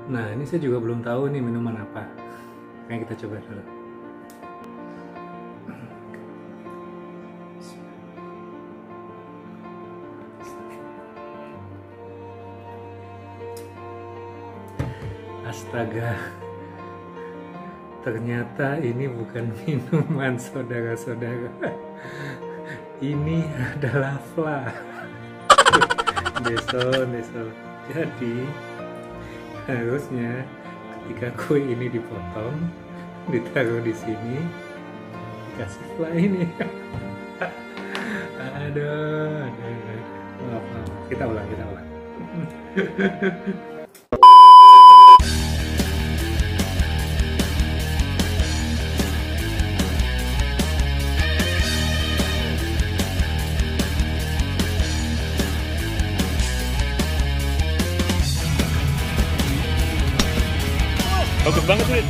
Nah, ini saya juga belum tahu nih minuman apa. Kayaknya kita coba dulu. Astaga, ternyata ini bukan minuman, saudara-saudara. Ini adalah fla. Desol. Jadi harusnya ketika kue ini dipotong, ditaruh di sini, dikasih fla ini. Aduh. Maaf. Kita ulang. Bagus banget, Wid.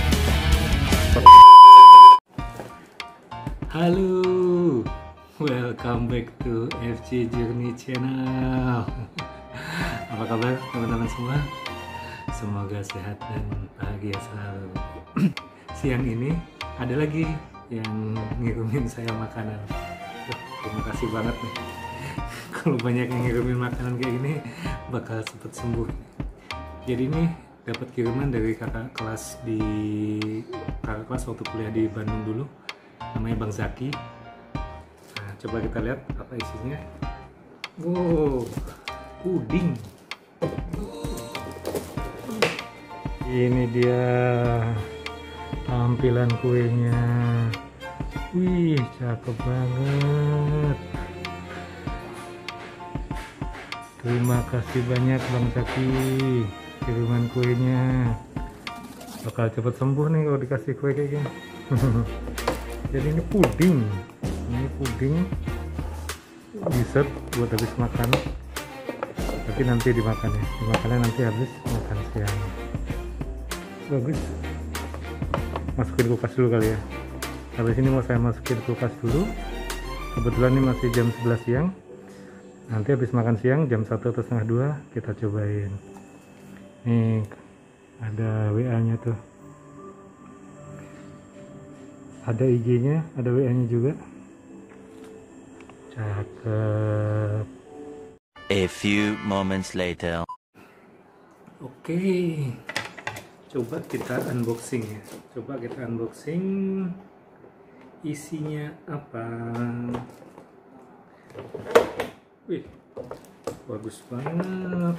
Halo, welcome back to FC Journey Channel. Apa kabar teman-teman semua? Semoga sehat dan bahagia selalu. Siang ini ada lagi yang ngirimin saya makanan. Terima kasih banget nih. Kalau banyak yang ngirimin makanan kayak gini, bakal cepet sembuh. Jadi nih dapat kiriman dari kakak kelas waktu kuliah di Bandung dulu, namanya Bang Zaki. Nah, coba kita lihat apa isinya. Wow, puding. Ini dia tampilan kuenya. Wih, cakep banget. Terima kasih banyak Bang Zaki, kiriman kuenya. Bakal cepet sembuh nih kalau dikasih kue kayak gini. Jadi ini puding dessert buat habis makan, tapi nanti dimakannya nanti habis makan siang. Bagus, masukin kulkas dulu kali ya. Habis ini mau saya masukin kulkas dulu, kebetulan ini masih jam 11 siang. Nanti habis makan siang jam 1 atau setengah 2 kita cobain. Nih ada WA nya tuh, ada IG nya, ada WA nya juga. Cakep. A few moments later. Oke, coba kita unboxing ya. Isinya apa. Wih, bagus banget.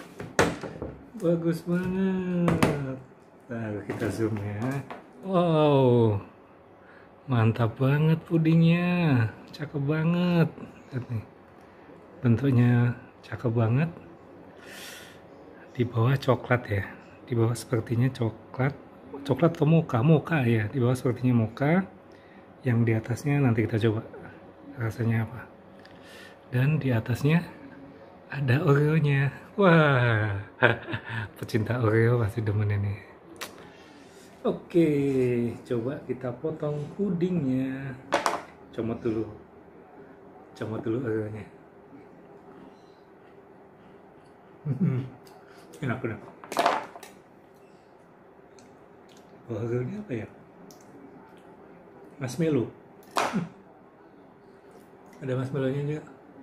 Nah, kita zoom ya. Wow, mantap banget pudingnya, cakep banget. Lihat nih, bentuknya cakep banget. Di bawah coklat ya, di bawah sepertinya coklat atau mocha ya. Di bawah sepertinya mocha, yang di atasnya nanti kita coba rasanya apa. Dan di atasnya ada Oreo-nya. Wah, pecinta Oreo pasti demen ini. Oke, coba kita potong pudingnya. Comot dulu Oreo-nya. Enak. Oreo-nya apa ya? Marshmallow. Ada marshmallow-nya juga.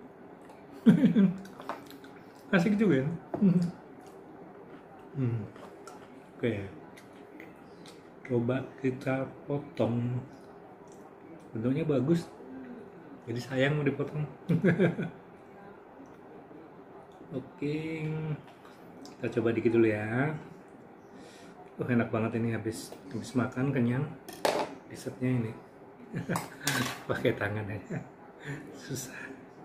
Asik juga ya. Oke, coba kita potong. Bentuknya bagus, jadi sayang mau dipotong. Oke, kita coba dikit dulu ya. Enak banget ini, habis makan kenyang. Dessertnya ini pakai tangan aja susah.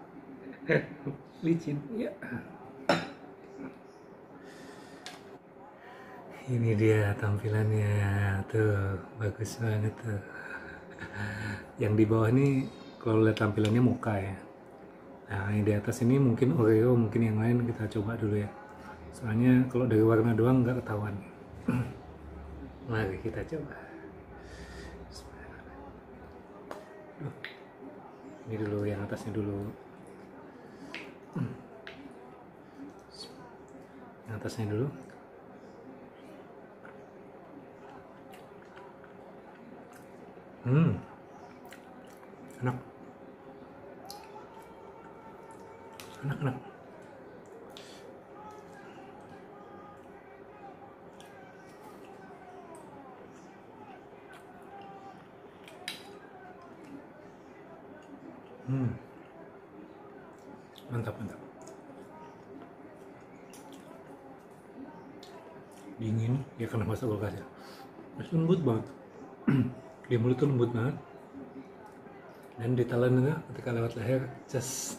Licin ya. Ini dia tampilannya tuh, bagus banget tuh. Yang di bawah ini kalau lihat tampilannya mocha ya. Nah, yang di atas ini mungkin Oreo, mungkin yang lain kita coba dulu ya. Soalnya kalau dari warna doang nggak ketahuan. Mari kita coba. Ini dulu, yang atasnya dulu. Yang atasnya dulu. Enak. Enak. Mantap. Dingin, ya karena masuk kulkas ya. Masih lembut banget. Di mulut tuh lembut banget. Dan ditelan juga ketika lewat leher, ces.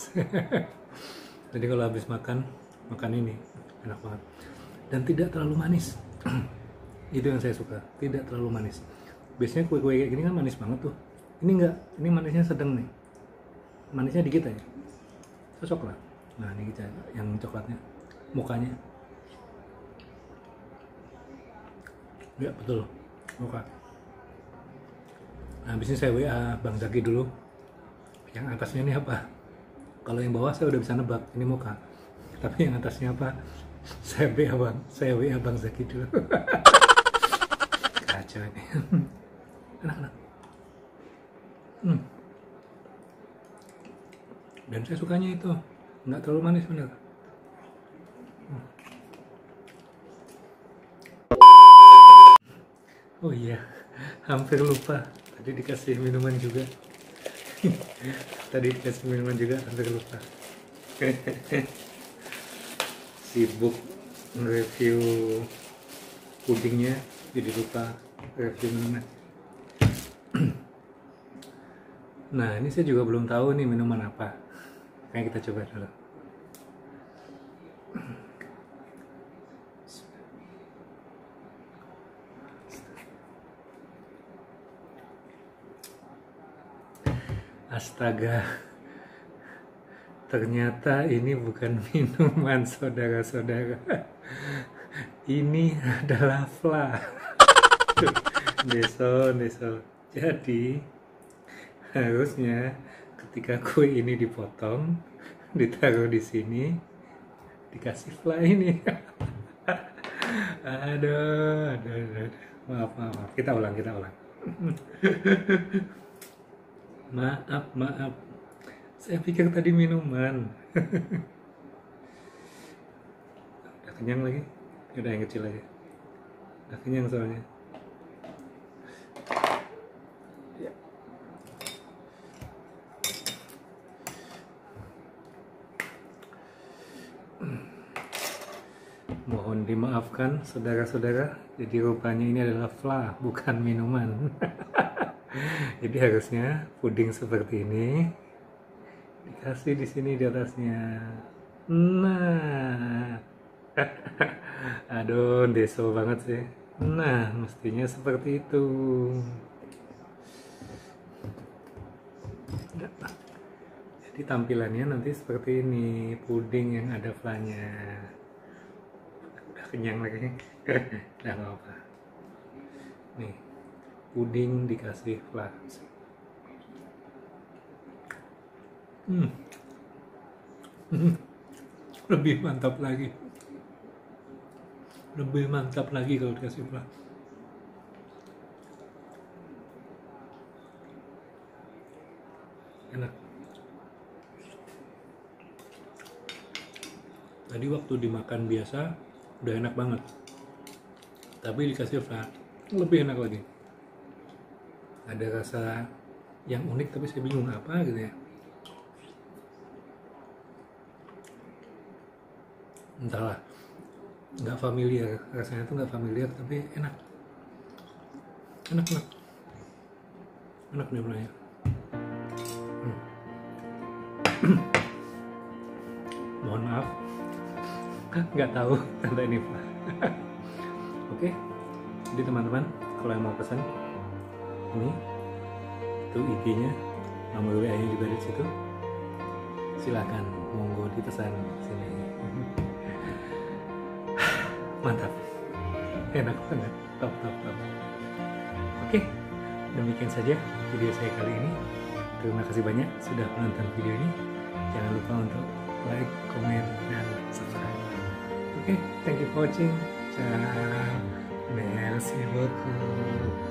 Jadi kalau habis makan ini enak banget. Dan tidak terlalu manis. Itu yang saya suka, tidak terlalu manis. Biasanya kue-kue kayak gini kan manis banget tuh. Ini enggak, ini manisnya sedang nih. Manisnya dikit aja. Cocok lah. Nah ini kita yang coklatnya, mukanya. Ya betul, muka. Nah habis ini saya WA Bang Zaki dulu. Yang atasnya ini apa? Kalau yang bawah saya udah bisa nebak, ini muka. Tapi yang atasnya apa? Saya WA Bang Zaki dulu. Kacau ini. Enak. Dan saya sukanya itu nggak terlalu manis bener. Oh iya, hampir lupa. Tadi dikasih minuman juga. Hampir lupa. Sibuk review pudingnya, jadi lupa review minuman. Nah, ini saya juga belum tahu nih minuman apa. Kayaknya kita coba dulu. Astaga, ternyata ini bukan minuman, saudara-saudara. Ini adalah fla. Deso. Jadi harusnya ketika kue ini dipotong, ditaruh di sini, dikasih fla ini. Aduh. Maaf. Kita ulang. Maaf. Saya pikir tadi minuman. Udah kenyang lagi? Udah yang kecil aja. Udah kenyang soalnya. Ya. Mohon dimaafkan saudara-saudara. Jadi rupanya ini adalah fla, bukan minuman. Jadi harusnya puding seperti ini dikasih di sini di atasnya. Nah, aduh, deso banget sih. Nah, mestinya seperti itu. Jadi tampilannya nanti seperti ini, puding yang ada flanya. Udah kenyang lagi. Udah nggak apa. Nih. Puding dikasih fla. Lebih mantap lagi kalau dikasih fla. Enak. Tadi waktu dimakan biasa udah enak banget, tapi dikasih fla lebih enak lagi. Ada rasa yang unik tapi saya bingung apa gitu ya. Entahlah, nggak familiar, rasanya tuh nggak familiar tapi enak nih mulanya. Mohon maaf, nggak tahu tanda ini apa. Oke, jadi teman-teman kalau yang mau pesan ini itu IG-nya, nomor WA-nya juga di situ. Silakan, monggo dipesan sini. Mantap, enak banget, top. Oke, demikian saja video saya kali ini. Terima kasih banyak sudah menonton video ini. Jangan lupa untuk like, komen, dan subscribe. Oke, thank you for watching. Ciao, merci beaucoup.